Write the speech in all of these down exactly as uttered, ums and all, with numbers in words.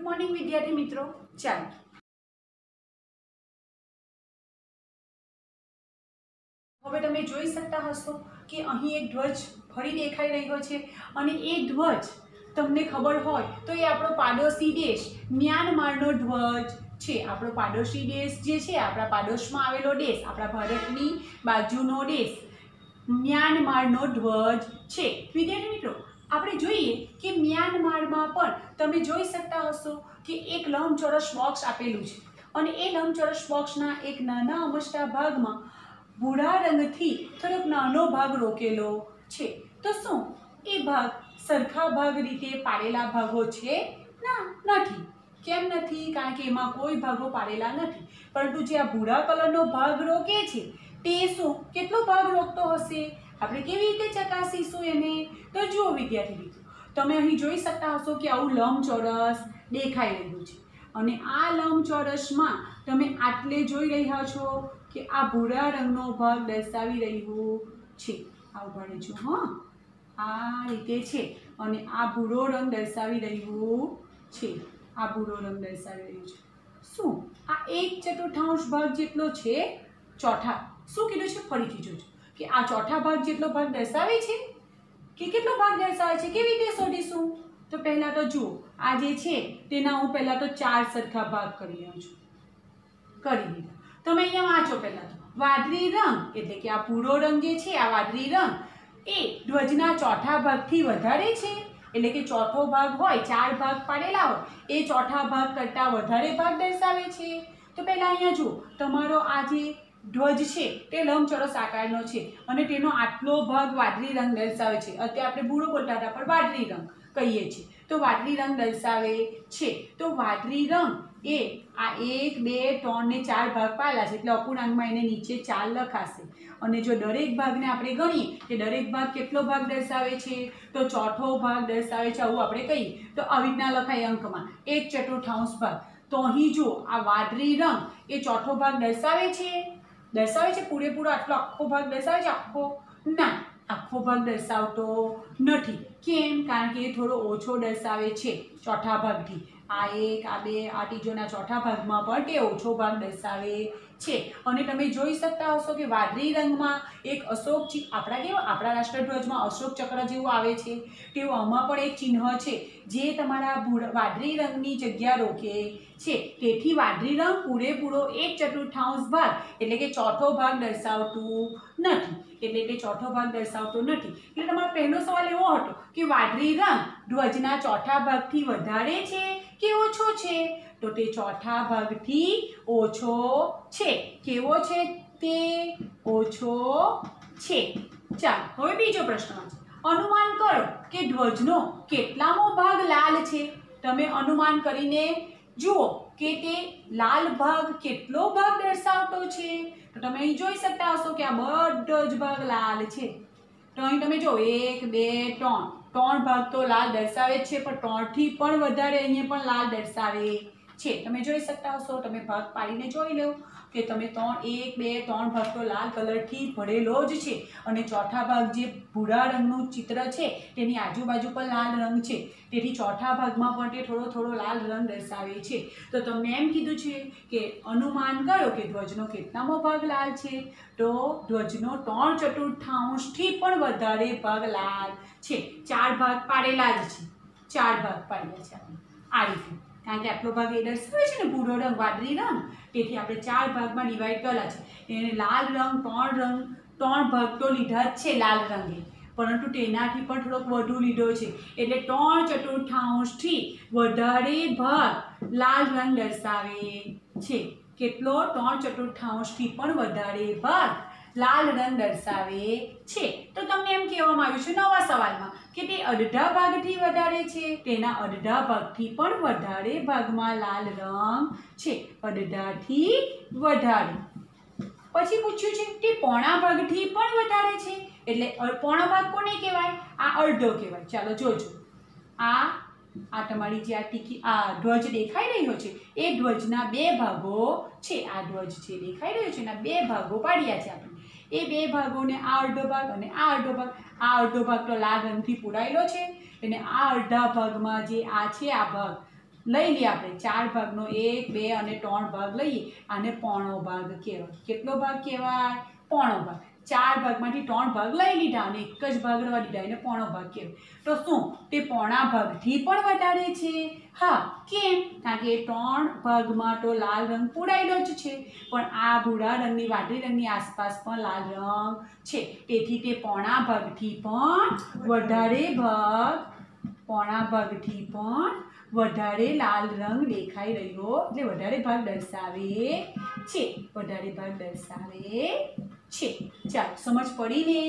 Morning વિદ્યાર્થી મિત્રો, ચાલો હવે તમે જોઈ શકતા હશો કે અહીં એક ધ્વજ ફરી દેખાઈ રહ્યો છે અને એ ધ્વજ તમને ખબર હોય તો એ આપણો પાડોશી દેશ મ્યાનમારનો ધ્વજ છે। આપણો પાડોશી દેશ જે છે, આપણા પાડોશમાં આવેલો દેશ, આપણા ભારતની બાજુનો દેશ મ્યાનમારનો ધ્વજ છે। વિદ્યાર્થી મિત્રો, આપણે જોઈએ કે મ્યાનમારમાં પણ તમે જોઈ શકતા હશો કે એક લંબચોરસ બોક્સ આપેલું છે અને એ લંબચોરસ બોક્સના એક નાના અમસ્તા ભાગમાં ભૂરા રંગથી થોડોક નાનો ભાગ રોકેલો છે। તો શું એ ભાગ સરખા ભાગ રીતે પાડેલા ભાગો છે? ના, નથી। કેમ નથી? કારણ કે એમાં કોઈ ભાગો પાડેલા નથી, પરંતુ જે આ ભૂરા કલરનો ભાગ રોકે છે તે શું કેટલો ભાગ રોકતો હશે? આપણે કેવી રીતે ચકાસીશું એને? તો જુઓ વિદ્યાર્થી મિત્રો, તમે અહીં જોઈ શકતા હશો કે આવું લંબચોરસ દેખાઈ રહ્યું છે અને આ લંબચોરસમાં તમે આટલે જોઈ રહ્યા છો કે આ ભૂરા રંગનો ભાગ દર્શાવી રહ્યું છે। આ ઉભા રહેજો, હા, આ રીતે છે અને આ ભૂરો રંગ દર્શાવી રહ્યું છે। આ ભૂરો રંગ દર્શાવી રહ્યું છે। શું આ એક ચતુર્થાંશ ભાગ જેટલો છે? ચોથા શું કીધું છે? ફરીથી જોજો કે આ ચોથા ભાગ જેટલો ભાગ દર્શાવે છે કે કેટલો ભાગ દર્શાવે છે? કેવી રીતે શોધીશું? તો પહેલા તો જુઓ, આ જે છે તેના હું પહેલા તો ચાર સરખા ભાગ કરી રહ્યો છું, કરી દીધા। તમે અહીંયા વાંચો પહેલા તો, વાદળી રંગ એટલે કે આ ભૂરો રંગ જે છે, આ વાદળી રંગ એ ધ્વજના ચોથા ભાગથી વધારે છે, એટલે કે ચોથો ભાગ હોય, ચાર ભાગ પાડેલા હોય, એ ચોથા ભાગ કરતાં વધારે ભાગ દર્શાવે છે। તો પહેલા અહીંયા જુઓ, તમારો આ જે ધ્વજ છે તે લંબચોરસ આકારનો છે અને તેનો આટલો ભાગ વાદળી રંગ દર્શાવે છે। અત્યારે આપણે ભૂરો બોલતા હતા પણ વાદળી રંગ કહીએ છીએ, તો વાદળી રંગ દર્શાવે છે। તો વાદળી રંગ એ આ એક બે ત્રણ ને ચાર ભાગ પાડેલા છે એટલે અપૂર્ણાંકમાં એને નીચે ચાર લખાશે અને જો દરેક ભાગને આપણે ગણીએ કે દરેક ભાગ કેટલો ભાગ દર્શાવે છે તો ચોથો ભાગ દર્શાવે છે, આવું આપણે કહીએ તો આવી રીતના લખાય અંકમાં એક ચતુર્થાંશ ભાગ। તો અહીં જુઓ, આ વાદળી રંગ એ ચોથો ભાગ દર્શાવે છે, દર્શાવે છે પૂરેપૂરો આટલો આખો ભાગ દર્શાવે છે? આખો ના, આખો ભાગ દર્શાવતો નથી। કેમ? કારણ કે એ થોડો ઓછો દર્શાવે છે ચોથા ભાગથી। આ એક, આ બે, આ ત્રીજોના ચોથા ભાગમાં પણ તે ઓછો ભાગ દર્શાવે છે અને તમે જોઈ શકતા હશો કે વાદળી રંગમાં એક અશોક ચિહ્ન, આપણા કેવો આપણા રાષ્ટ્રધ્વજમાં અશોક ચક્ર જેવું આવે છે તેવું આમાં પણ એક ચિહ્ન છે જે તમારા વાદળી રંગની જગ્યા રોકે છે। તેથી વાદળી રંગ પૂરેપૂરો એક ચતુર્થાંશ ભાગ એટલે કે ચોથો ભાગ દર્શાવતું નથી, એટલે કે ચોથો ભાગ દર્શાવતો નથી। એટલે તમારો પહેલો સવાલ એવો હતો કે વાદળી રંગ ધ્વજના ચોથા ભાગથી વધારે છે કે ઓછો છે? તો તે ચોથા ભાગથી ઓછો છે। કેવો છે? તે ઓછો છે। ચાલો હવે બીજો પ્રશ્ન છે, અનુમાન કરો કે ધ્વજનો કેટલામો ભાગ લાલ છે? તમે અનુમાન કરીને જુઓ કે તે લાલ ભાગ કેટલો ભાગ દર્શાવતો છે? તો તમે અહીં જોઈ શકતા હશો કે આ બધો જ ભાગ લાલ છે। તો અહીં તમે જો એક બે ત્રણ ત્રણ ભાગ તો લાલ દર્શાવે જ છે પણ ત્રણથી પણ વધારે અહીંયા પણ લાલ દર્શાવે છે। તમે જોઈ શકતા હશો, તમે ભાગ પાડીને જોઈ લો કે તમે ત્રણ એક બે ત્રણ ભાગ તો લાલ કલરથી ભરેલો જ છે અને ચોથા ભાગ જે ભૂરા રંગનું ચિત્ર છે તેની આજુબાજુ પણ લાલ રંગ છે, તેથી ચોથા ભાગમાં પણ તે થોડો થોડો લાલ રંગ દર્શાવે છે। તો તમને એમ કીધું છે કે અનુમાન કરો કે ધ્વજનો કેટલામો ભાગ લાલ છે? તો ધ્વજનો ત્રણ ચતુર્થાંશથી પણ વધારે ભાગ લાલ છે। ચાર ભાગ પાડેલા જ છે, ચાર ભાગ પાડેલા છે આપણે આ રીતે, કારણ કે આટલો ભાગ એ દર્શાવે છે ને ભૂરો રંગ વાદળી રંગ, તેથી આપણે ચાર ભાગમાં ડિવાઈડ કરેલા છે। એને લાલ રંગ ત્રણ રંગ ત્રણ ભાગ તો લીધા જ છે લાલ રંગે, પરંતુ તેનાથી પણ થોડોક વધુ લીધો છે એટલે ત્રણ ચતુર્થાંશથી વધારે ભાગ લાલ રંગ દર્શાવે છે। કેટલો? ત્રણ ચતુર્થાંશથી પણ વધારે ભાગ લાલ રંગ દર્શાવે છે। તો તમને એમ કહેવામાં આવ્યું છે નવા સવાલમાં કે તે અડધા ભાગથી વધારે છે, તેના અડધા ભાગથી પણ વધારે ભાગમાં લાલ રંગ છે, અડધાથી વધારે। પછી પૂછ્યું છે તે પોણા ભાગથી પણ વધારે છે, એટલે પોણા ભાગ કોને કહેવાય? આ અડધો કહેવાય। ચાલો જોજો, આ આ તમારી જે આ ટીકી આ ધ્વજ દેખાઈ રહ્યો છે એ ધ્વજના બે ભાગો છે। આ ધ્વજ છે દેખાઈ રહ્યો છે એના બે ભાગો પાડ્યા છે આપણે, એ બે ભાગોને આ અડધો ભાગ અને આ અડધો ભાગ, આ અડધો ભાગ તો લાલ રંગથી પૂરાયેલો છે અને આ અડધા ભાગમાં જે આ છે આ ભાગ લઈ લઈએ આપણે ચાર ભાગનો એક બે અને ત્રણ ભાગ લઈએ આને પોણો ભાગ કહેવાય. કેટલો ભાગ કહેવાય? પોણો ભાગ. ચાર ભાગમાંથી ત્રણ ભાગ લઈ લીધા અને એક જ ભાગ રહેવા દીધા એને પોણો ભાગ કહેવાય. તો શું તે પોણા ભાગથી પણ વધારે છે? હા. કેમ? કારણ કે ત્રણ ભાગમાં તો લાલ રંગ પૂરાયેલો જ છે, પણ આ ભૂરા રંગની વાદળી રંગની આસપાસ પણ લાલ રંગ છે, તેથી તે પોણા ભાગથી પણ વધારે ભાગ પોણા ભાગથી પણ વધારે લાલ રંગ દેખાઈ રહ્યો એટલે વધારે ભાગ દર્શાવે છે. વધારે ભાગ દર્શાવે છે. ચાલો, સમજ પડી ને?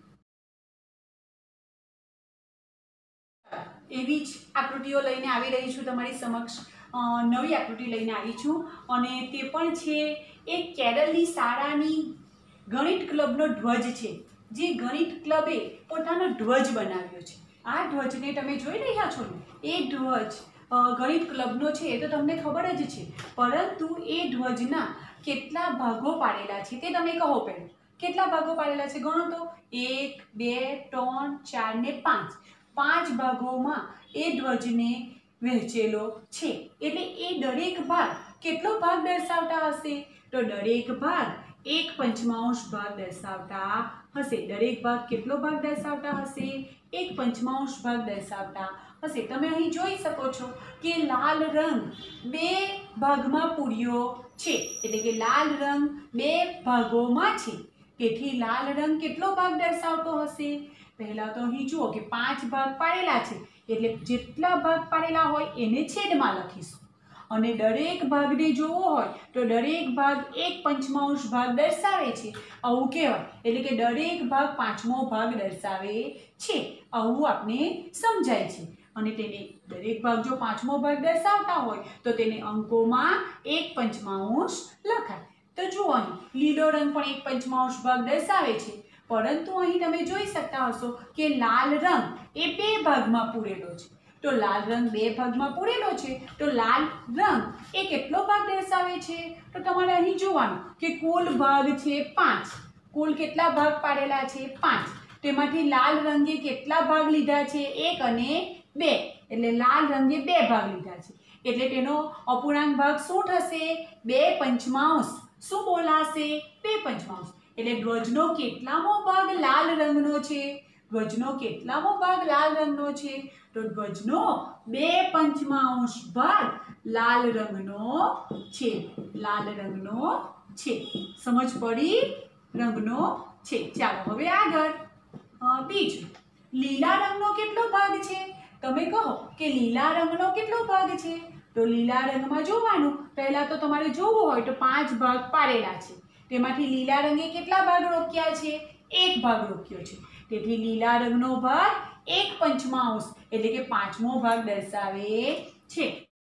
એવી જ આકૃતિઓ લઈને આવી રહી છું તમારી સમક્ષ. નવી આકૃતિ લઈને આવી છું અને તે પણ છે એક કેરળની શાળાની ગણિત ક્લબનો ધ્વજ છે, જે ગણિત ક્લબે પોતાનો ધ્વજ બનાવ્યો છે. આ ધ્વજને તમે જોઈ રહ્યા છો ને, એ ધ્વજ ગણિત ક્લબનો છે એ તો તમને ખબર જ છે, પરંતુ એ ધ્વજના કેટલા ભાગો પાડેલા છે તે તમે કહો. પહેલાં કેટલા ભાગો પાડેલા છે ગણો તો. એક બે ત્રણ ચાર ને પાંચ. પાંચ ભાગોમાં એ ધ્વજને વહેંચેલો છે. એટલે એ દરેક ભાગ કેટલો ભાગ દર્શાવતા હશે? તો દરેક ભાગ એક પંચમાંશ ભાગ દર્શાવતા હશે. દરેક ભાગ કેટલો ભાગ દર્શાવતા હશે? એક પંચમાંશ ભાગ દર્શાવતા હશે. તમે અહીં જોઈ શકો છો કે લાલ રંગ બે ભાગમાં પૂર્યો છે, એટલે કે લાલ રંગ બે ભાગોમાં છે, તેથી લાલ રંગ કેટલો ભાગ દર્શાવતો હશે? પહેલા તો અહીં જુઓ કે પાંચ ભાગ પાડેલા છે, એટલે જેટલા ભાગ પાડેલા હોય એને છેદમાં લખીશું, અને દરેક ભાગને જોવો હોય તો દરેક ભાગ એક પંચમાંશ ભાગ દર્શાવે છે આવું કહેવાય. એટલે કે દરેક ભાગ પાંચમો ભાગ દર્શાવે છે આવું આપણે સમજાય છે. અને તેને દરેક ભાગ જો પાંચમો ભાગ દર્શાવતા હોય તો તેને અંકોમાં એક પંચમાંશ લખાય. તો જુઓ, અહીં લીલો રંગ પણ એક પંચમાંશ ભાગ દર્શાવે છે, પરંતુ અહીં તમે જોઈ શકતા હશો કે લાલ રંગ એ બે ભાગમાં પૂરેલો છે. તો લાલ રંગ બે ભાગમાં પૂરેલો છે, તો લાલ રંગ એ કેટલો ભાગ દર્શાવે છે? તો તમારે અહીં જોવાનું કે કુલ ભાગ છે પાંચ. કુલ કેટલા ભાગ પાડેલા છે? પાંચ. તેમાંથી લાલ રંગે કેટલા ભાગ લીધા છે? એક અને બે. એટલે લાલ રંગે બે ભાગ લીધા છે, એટલે તેનો અપૂર્ણાંક ભાગ શું થશે? બે પંચમાંશ. શું બોલાશે? બે પંચમાંશ. એટલે ધ્વજનો કેટલામો ભાગ લાલ રંગનો છે? ધ્વજનો કેટલામો ભાગ લાલ રંગનો છે? તો ધ્વજનો બે પંચમાંશ ભાગ લાલ રંગનો છે. લાલ રંગનો છે. સમજ પડી? રંગનો છે. ચાલો હવે આગળ. બીજું, લીલા રંગનો કેટલો ભાગ છે? તમે કહો કે લીલા રંગનો કેટલો ભાગ છે? તો લીલા રંગમાં જોવાનું, પહેલા તો તમારે જોવું હોય તો પાંચ ભાગ પાડેલા છે, તેમાંથી લીલા રંગે કેટલા ભાગ રોક્યા છે? એક ભાગ રોક્યો છે, તેથી લીલા રંગનો ભાગ એક પંચમાંશ એટલે કે પાંચમો ભાગ દર્શાવે છે.